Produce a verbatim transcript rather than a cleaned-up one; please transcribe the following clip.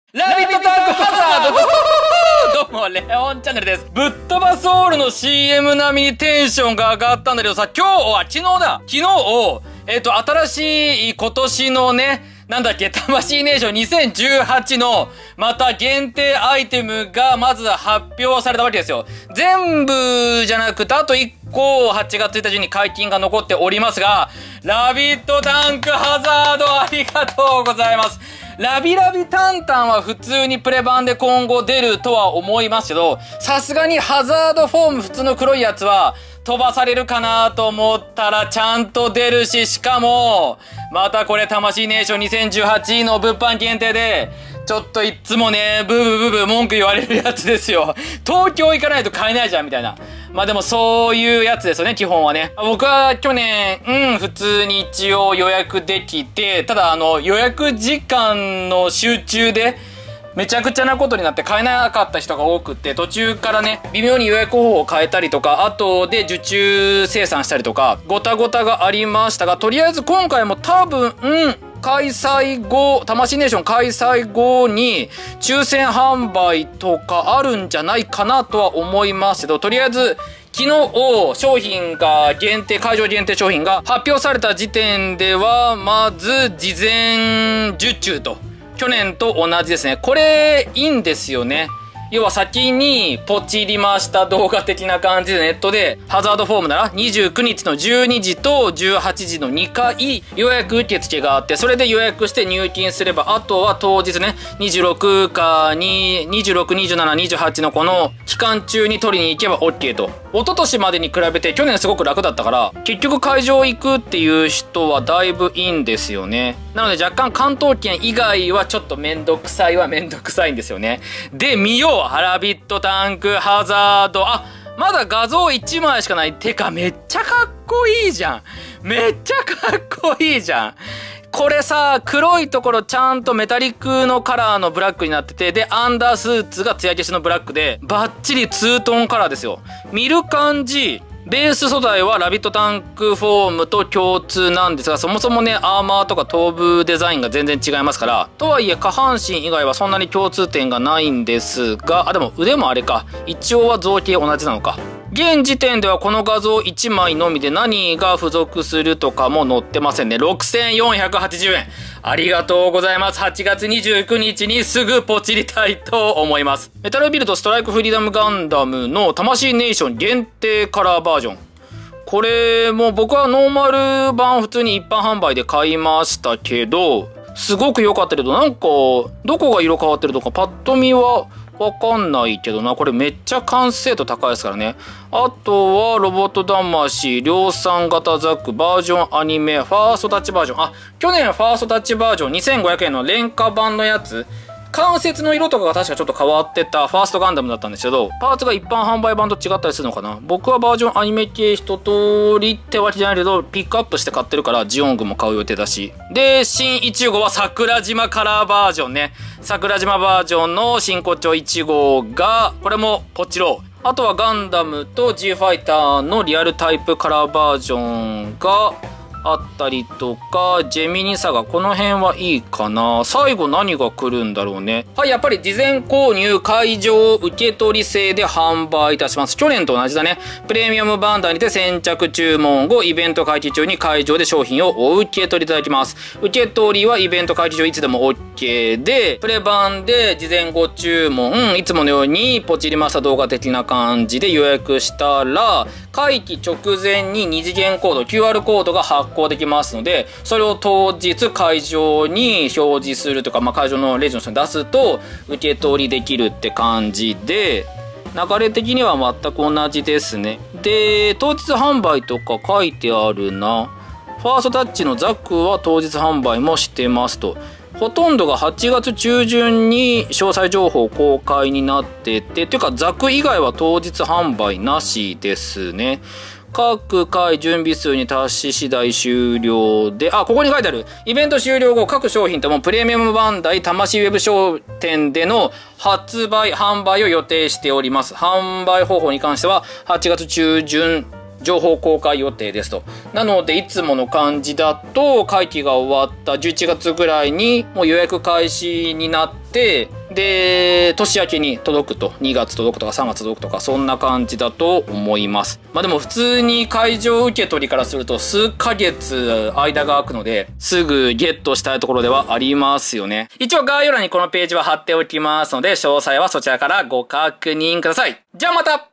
ラビットタンクハザードどうも、レオンチャンネルです。ぶっ飛ばソウルの シーエム 並みにテンションが上がったんだけどさ、今日は、昨日だ昨日、えっと、新しい今年のね、なんだっけ、魂ネーションにせんじゅうはちの、また限定アイテムがまず発表されたわけですよ。全部じゃなくて、あといっこ、はちがつついたちに解禁が残っておりますが、ラビットタンクハザードありがとうございます。ラビラビタンタンは普通にプレ版で今後出るとは思いますけど、さすがにハザードフォーム普通の黒いやつは飛ばされるかなと思ったらちゃんと出るし、しかも、またこれ魂ネーションにせんじゅうはちの物販限定で、ちょっといっつもね、ブーブーブーブー文句言われるやつですよ。東京行かないと買えないじゃん、みたいな。まあでもそういうやつですよね、基本はね。僕は去年、うん、普通に一応予約できて、ただあの、予約時間の集中で、めちゃくちゃなことになって買えなかった人が多くって、途中からね、微妙に予約方法を変えたりとか、後で受注生産したりとか、ごたごたがありましたが、とりあえず今回も多分、うん、開催後、魂ネーション開催後に抽選販売とかあるんじゃないかなとは思いますけど、とりあえず昨日商品が限定、会場限定商品が発表された時点では、まず事前受注と、去年と同じですね。これいいんですよね。要は先にポチりました動画的な感じでネットでハザードフォームならにじゅうくにちのじゅうにじとじゅうはちじのにかい予約受付があって、それで予約して入金すれば、あとは当日ね、にじゅうろくかに、にじゅうろく、にじゅうなな、にじゅうはちのこの期間中に取りに行けば OK と。一昨年までに比べて去年すごく楽だったから、結局会場行くっていう人はだいぶいいんですよね。なので若干関東圏以外はちょっとめんどくさいはめんどくさいんですよね。で、見ようラビットタンクハザード。あ、まだ画像いちまいしかない。てかめっちゃかっこいいじゃん。めっちゃかっこいいじゃん。これさ、黒いところちゃんとメタリックのカラーのブラックになってて、で、アンダースーツが艶消しのブラックで、バッチリツートンカラーですよ。見る感じ、ベース素材はラビットタンクフォームと共通なんですが、そもそもね、アーマーとか頭部デザインが全然違いますから、とはいえ下半身以外はそんなに共通点がないんですが、あ、でも腕もあれか。一応は造形同じなのか。現時点ではこの画像いちまいのみで何が付属するとかも載ってませんね。ろくせんよんひゃくはちじゅうえん。ありがとうございます。はちがつにじゅうくにちにすぐポチりたいと思います。メタルビルドストライクフリーダムガンダムの魂ネーション限定カラーバージョン。これも僕はノーマル版普通に一般販売で買いましたけど、すごく良かったけど、なんかどこが色変わってるとかパッと見はわかんないけどな。これめっちゃ完成度高いですからね。あとはロボット魂量産型ザックバージョンアニメファーストタッチバージョン。あ、去年ファーストタッチバージョンにせんごひゃくえんの廉価版のやつ、関節の色とかが確かちょっと変わってたファーストガンダムだったんですけど、パーツが一般販売版と違ったりするのかな。僕はバージョンアニメ系一通りってわけじゃないけど、ピックアップして買ってるからジオングも買う予定だし。で、新いち号は桜島カラーバージョンね。桜島バージョンの真骨頂いち号が、これもポチろう。あとはガンダムと G ファイターのリアルタイプカラーバージョンがあったりとか、ジェミニサガ、この辺はいいかな。最後何が来るんだろうね。はい、やっぱり事前購入会場受け取り制で販売いたします。去年と同じだね。プレミアムバンダーにて先着注文後、イベント会期中に会場で商品をお受け取りいただきます。受け取りはイベント会期中いつでも OK で、プレ版で事前ご注文、いつものようにポチりました動画的な感じで予約したら、会期直前に二次元コード、キューアール コードが発行できますので、それを当日会場に表示するとか、まあ、会場のレジの人に出すと受け取りできるって感じで、流れ的には全く同じですね。で、当日販売とか書いてあるな。ファーストタッチのザックは当日販売もしてますと。ほとんどがはちがつちゅうじゅんに詳細情報公開になってて、というかザク以外は当日販売なしですね。各回準備数に達し次第終了で、あ、ここに書いてある。イベント終了後、各商品ともプレミアムバンダイ魂ウェブ商店での発売、販売を予定しております。販売方法に関しては、はちがつちゅうじゅん情報公開予定ですと。なので、いつもの感じだと、会期が終わったじゅういちがつぐらいに、もう予約開始になって、で、年明けに届くと、にがつ届くとかさんがつ届くとか、そんな感じだと思います。まあでも普通に会場受け取りからすると、数ヶ月間が空くので、すぐゲットしたいところではありますよね。一応概要欄にこのページは貼っておきますので、詳細はそちらからご確認ください。じゃあまた